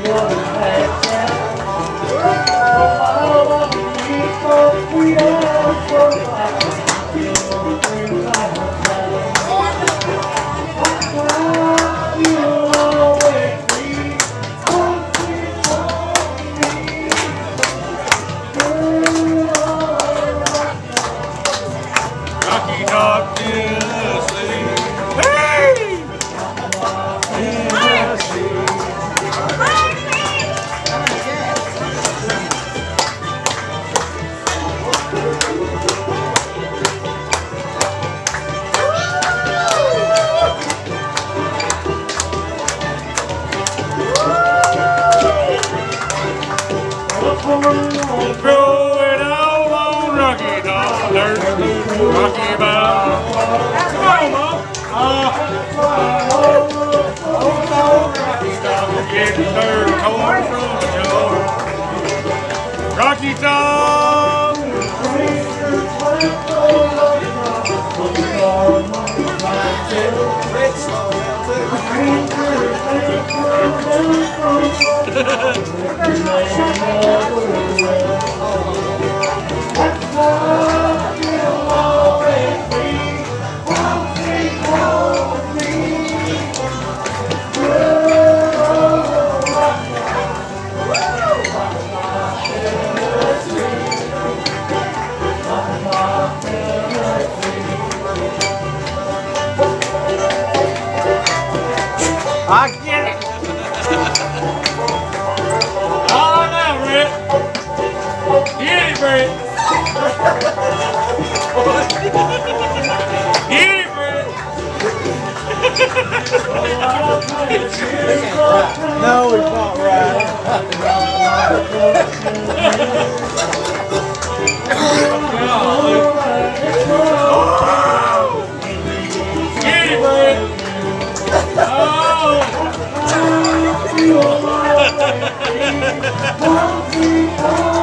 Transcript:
Growing all on Rocky Dollars, Rocky Bound. Come on, Mom. Getting third corn from the jar. Rocky Top. I get it. Oh, now, Brett. Get it, Brett. Get it, Brett. No, it's not right. Get it, Brett. Oh!